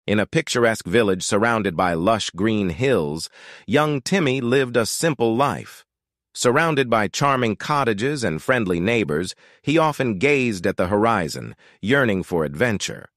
In a picturesque village surrounded by lush green hills, young Timmy lived a simple life. Surrounded by charming cottages and friendly neighbors, he often gazed at the horizon, yearning for adventure.